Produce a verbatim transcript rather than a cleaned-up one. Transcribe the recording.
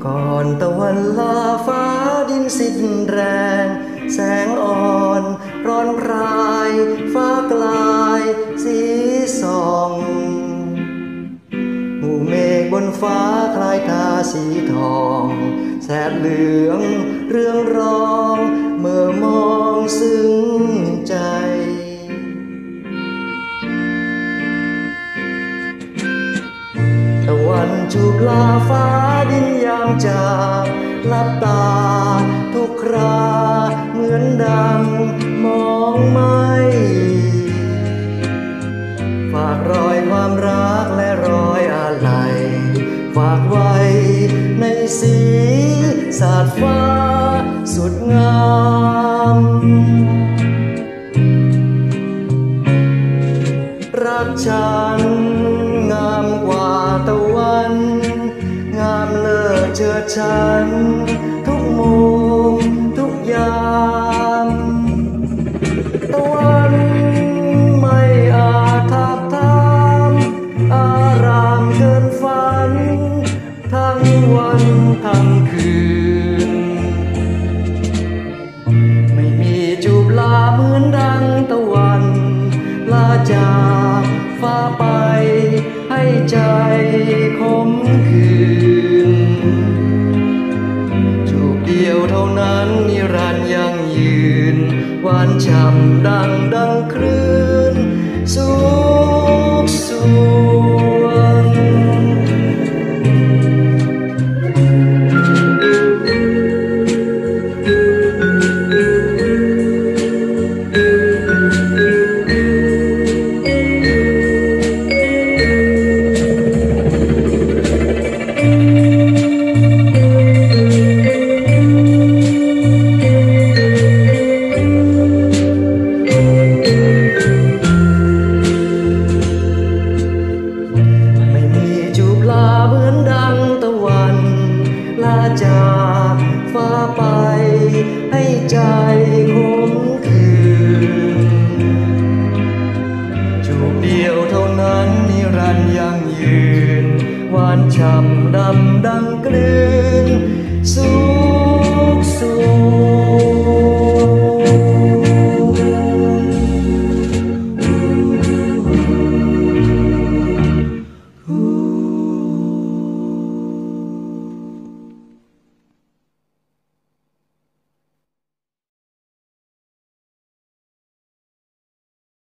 ก่อนตะวันลาฟ้าดินสิ้นแรงแสงอ่อนร้อนพรายฟ้ากลายสีส่องหมู่เมฆบนฟ้าคล้ายทาสีทองแสดเหลืองเรื่องรองเมื่อมองซึ้งใจตะวันจูบลาฟ้าดินยามจากลับตาทุกคราเหมือนดังมองไม่ฝากรอยความรักและรอยอาลัยฝากไว้ในสีสาดฟ้าสุดงามรักฉันงามกว่าตะวันงามเลิศเชิดฉันทุกมุมทุกยามตะวันไม่อาจทับทามอารามเกินฝันทั้งวันทั้งคืนไม่มีจูบลาเหมือนดังตะวันลาจากฟ้าไปให้ใจขมขื่นจูบเดียวเท่านั้นนิรันดร์ยั่งยืนหวานฉ่ำดังดังคลื่นสุขสวงจากฟ้าไปให้ใจขมขื่นจูบเดียวเท่านั้นนิรันดร์ยั่งยืนหวานฉ่ำดำดังกลืนสุขสว